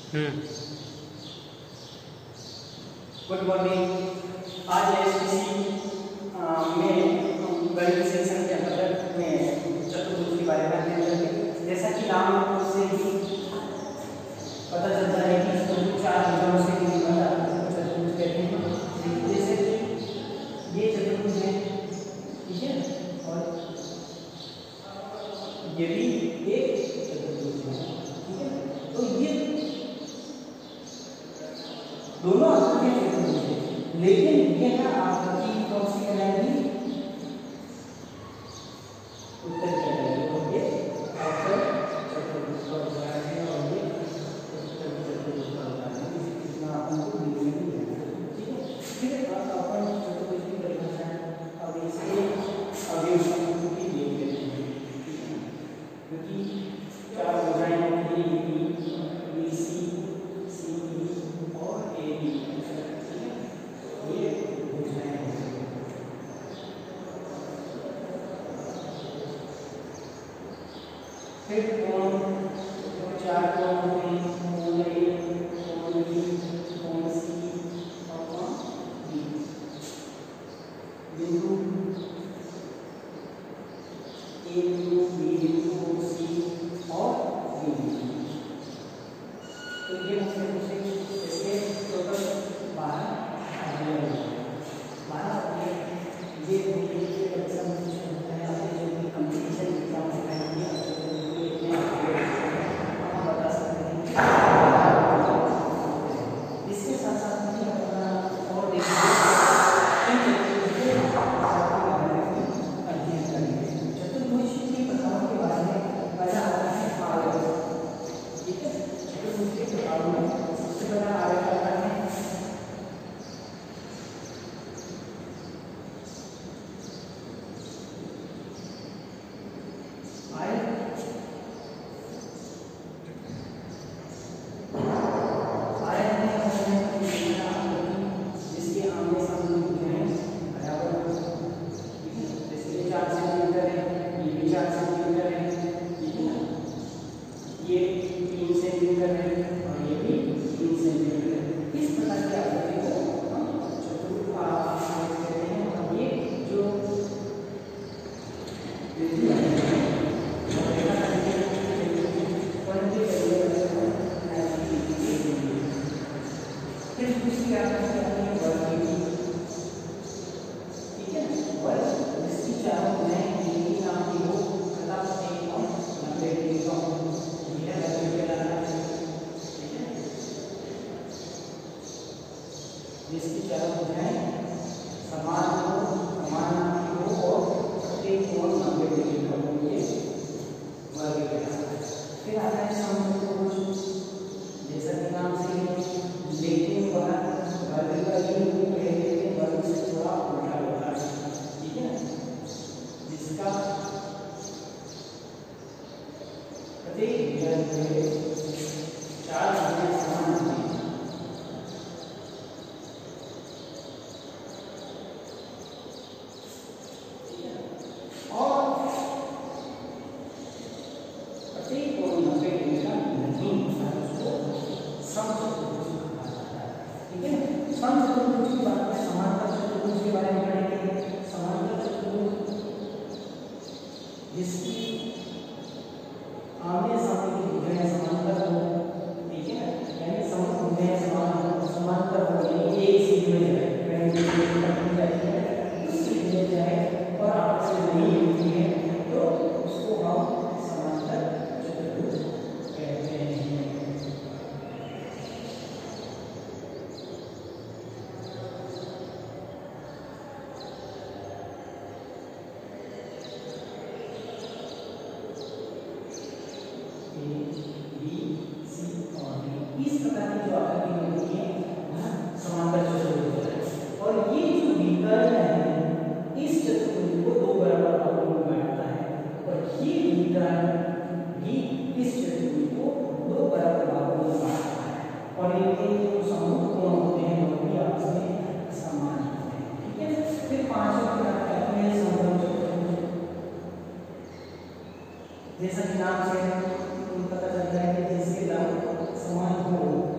हम्म। Good morning. आज STC में गणित सेक्शन के अंतर्गत में चतुर्भुज के बारे में अध्ययन करेंगे। जैसा कि नाम से ही पता चलता है कि चतुर्भुज चार भुजाओं से बना चतुर्भुज कहते हैं। जैसे कि ये चतुर्भुज है, ठीक है, और ये भी एक चतुर्भुज है, ठीक है। तो ये दोनों आकृतियां चतुर्भुज है, लेकिन यह आकृति कौन सी कहलाएगी? उत्तर कहलाएगी। और ये उत्तर चतुर्भुज का उदाहरण है, और ये उत्तर चतुर्भुज का उदाहरण है। इसमें आपको नीचे भी है, ठीक है। फिर अपन चतुर्भुज की परिभाषा अब इसके अवयव समूह की देख लेते हैं, क्योंकि चार भुजाएं होती हैं, बी सी सी और ए बी, ये भुजाएं हैं। फिर कोण, चार कोण होते हैं, कोण ए, कोण बी, कोण सी और कोण डी। बिंदु ए बिंदु, बी बिंदु, सी और डी बिंदु। तो ये मुख्य से इसके टोटल 12 अवयव हैं। 12 अवयव ये मुख्य परीक्षा में पूछा जाता है। आपके जो भी कंपटीशन एग्जाम से पहले हम बता सकते हैं। इसके साथ साथ में अपना और देखिए अध्ययन करेंगे। चतुर्भुज की प्रकारों के बारे में पहला आता है आयत, ठीक है। चतुर्भुज के प्रकारों में सबसे पहला आयत आता है जिसकी चारों भुजाएं समान हो, समान हो और प्रत्येक कोण 90 डिग्री का हो, ये वर्ग कहलाता है। फिर आता है समचतुर्भुज, जैसा कि नाम से ही, लेकिन वह वर्ग का ही रूप है, लेकिन वर्ग से थोड़ा उल्टा होता है, ठीक है, जिसका प्रत्येक भुजा जो है चार भुजाएं समान होती हैं। समचतुर्भुज की बात में समांतर चतुर्भुज के बारे में पढ़ेंगे। समांतर चतुर्भुज जिसकी आमने सामने की भुजाएं समांतर हो, ठीक है, यानी समभुज भुजाएं समांतर हो, यानी एक सीधी में जाए, उस सीधी में जाए और आपस में नहीं मिलती है, तो उसको हम समांतर चतुर्भुज कहते हैं। इस प्रकार की जो आकृति होती है वह समांतर चतुर्भुज है। और ये जो विकर्ण है इस चतुर्भुज को दो बराबर भागों में बांटता है, और ये विकर्ण भी इस चतुर्भुज को दो बराबर भागों में बांटता है, और इनके जो समूह कोण होते हैं वो भी आपस में समान होते हैं, ठीक है। फिर पांचवा प्रकार कहते हैं समभुज चतुर्भुज। जैसा कि नाम से पता चलता है कि जिसके लंब समान हो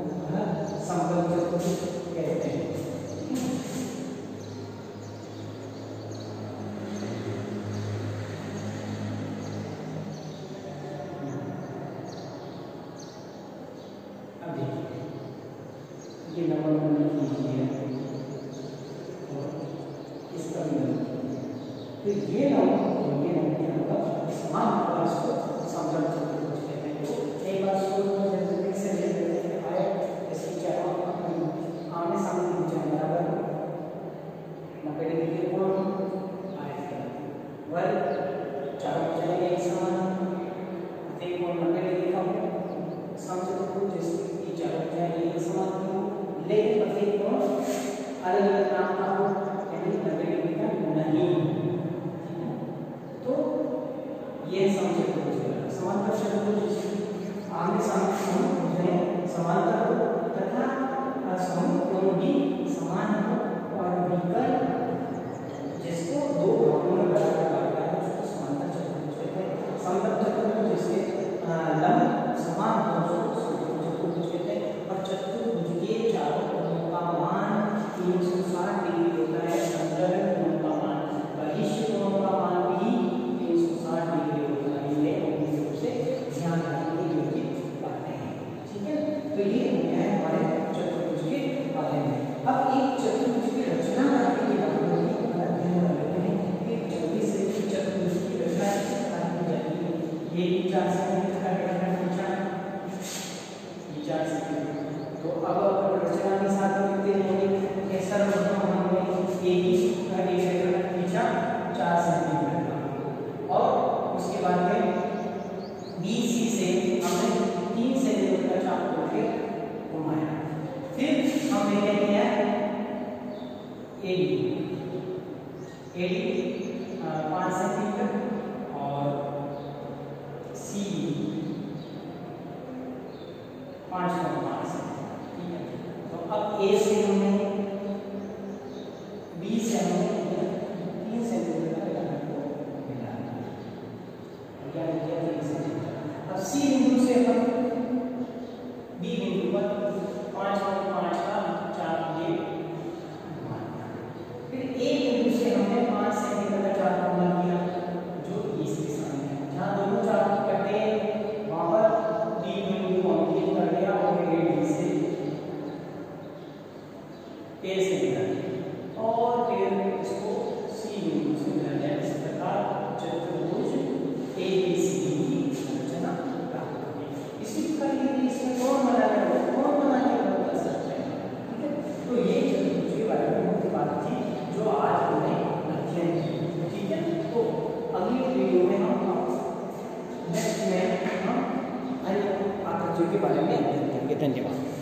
अब देखिए ये नंबर नंबर कीजिए और इसका भी नंबर कीजिए। तो ये नंबर क्या होगा, समान होगा, इसको समतल चतुर्भुज कहते हैं। तो एक बार शुरू में जैसे से लेते आए इसकी क्या आमने सामने भुजाएं बराबर 90 डिग्री के कोण आए वर्ग चारों भुजाएं एक समान प्रत्येक कोण 90 डिग्री का हो समचतुर्भुज जिसकी चारों भुजाएं एक समान हो, लेकिन प्रत्येक कोण अलग अलग नाम का हो, यानी 90 डिग्री का नहीं। तो ये समचतुर्भुज है। समांतर चतुर्भुज आमने सामने भुजाएं समांतर हो तथा समकोण भी समान हो और विकर्ण जिसको दो भागों में बराबर काटता है उसको समांतर चतुर्भुज कहते हैं। समतल चतुर्भुज जिसके लंब समान हो उसको समकोण चतुर्भुज कहते हैं। और चतुर्भुज के चारों कोणों का मान 360 डिग्री होता है। संकर्ण कोण का मान बहिष्ठ कोण का मान भी 360 डिग्री होता है। ये मुख्य रूप से ध्यान रखने योग्य बातें हैं। ठीक है, तो ये हो गया है हमारे चतुर्भुज के बारे में। अब एक चतुर्भुज की रचना करने के बारे में अध्ययन कर लेते हैं कि जल्दी से चतुर्भुज की रचना किस प्रकार की जाती है। ये भी 4 सेंटीमीटर का डेटा पूछा, ये 4 सेंटीमीटर। तो अब रचना के साथ लिखते हैं कि सर्वप्रथम हमने AB का डेटा खींचा 4 सेंटीमीटर का और उसके बाद में BC से हमने 3 सेंटीमीटर का चाप लेके घुमाया। फिर हमने क्या किया AD 5 सेंटीमीटर और CB 5.5 सेंटीमीटर। ठीक है, तो अब A से हमने B से हमने 3 सेंटीमीटर का डेटा को मिला दिया। अब C बिंदु से हम B बिंदु पर 5.5 का चाप लिए घुमाया। फिर A बिंदु से हमने 5 सेंटीमीटर का चाप घुमा दिया जो इस दिशा में है। जहाँ दोनों चाप कटे वहां पर D बिंदु अंकित कर दिया और AD से A से मिला दिया और फिर इसको C बिंदु से मिला दिया। इस प्रकार चतुर्भुज ABCD की रचना प्राप्त होगी। इसी प्रकार यदि इसमें कोण बनाना हो कोण बना के हम कर सकते हैं। ठीक है, तो ये चतुर्भुज के बारे में मुख्य बात थी जो आज हमने अध्ययन की। ठीक है, तो अगली वीडियो में हम नेक्स्ट में हम अन्य आकृतियों के बारे में अध्ययन करेंगे। धन्यवाद।